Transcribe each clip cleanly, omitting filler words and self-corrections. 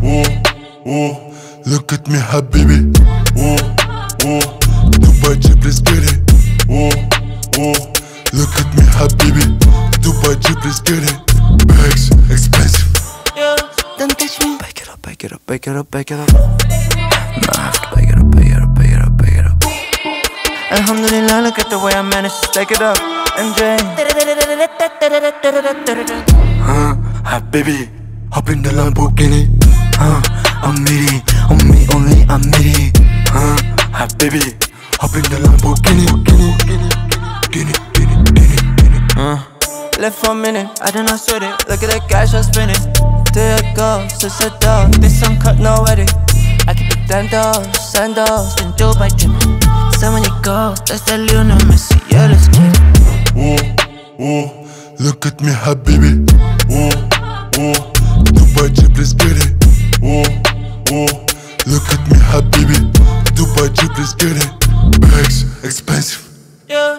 oh, look at me habibi. Dubai G, please get it. Look at me habibi. Dubai G, please get it. Bags expensive. Yeah, don't touch me. Back it up, back it up, back it up, back it up. No, I have to back it up, back it up, back it up, back it up. Alhamdulillah, look at the way I managed to stack it up. MJ. Habibi, hop in the Lamborghini. I'm needy, on me only, I'm needy. Habibi, hop in the Lamborghini. Left for a minute, I did not sweat it. Look at that cash I'm spinning. There it goes, it's a dog. This uncut, no edit. I keep it sandals, in Dubai drippin'. So when you go, that's that Lionel Messi. Yeah, let's get it. Look at me habibi. Dubai G, please get it. Look at me habibi. Dubai G, please get it. Bags expensive. Yeah.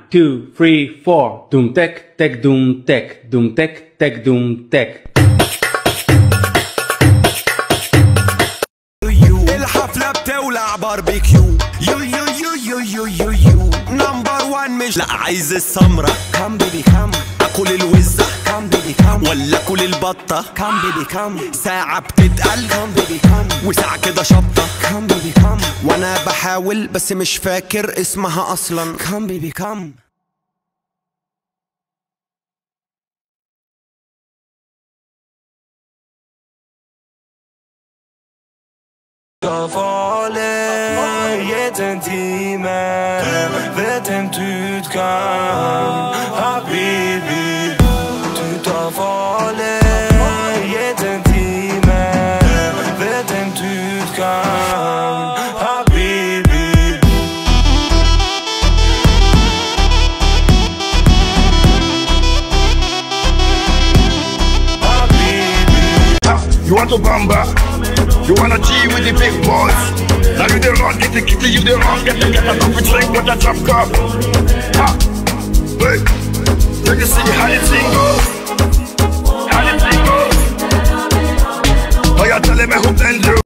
2 3 4 دوم تك تك دوم تك دوم تك تك دوم تك. الحفلة بتولع باربيكيو يو يو يو يو يو يو يو نمبر وان مش لا عايز السمرة كام بيبي كام اكل الوزة كام بيبي كام ولا اكل البطة كام بيبي كام ساعة بتتقل كام بيبي كام وساعة كده شطة كام بيبي كام وانا بحاول بس مش فاكر اسمها اصلا كام بيبي كام. Tar farlig, gitt en time, vet en tutgang, habibi. Du tar farlig, gitt en time, vet en tutgang, habibi. Habibi. You want to bamba? You wanna G with the big boys? Now you the wrong, get the kitty, you the wrong, get a coffee drink with a drop cup. Ha! Wait, you can see how the thing goes. How the thing goes. Oh, you're telling me who then do?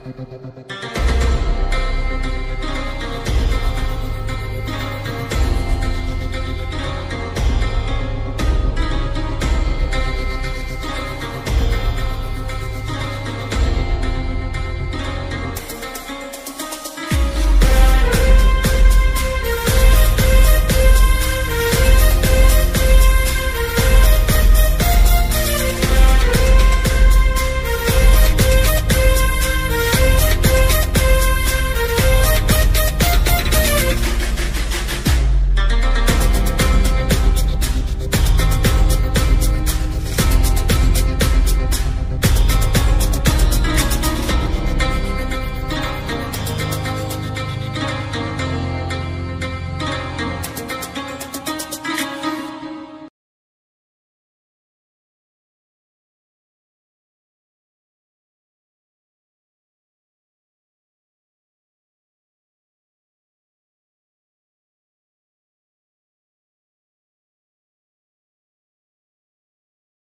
Bye.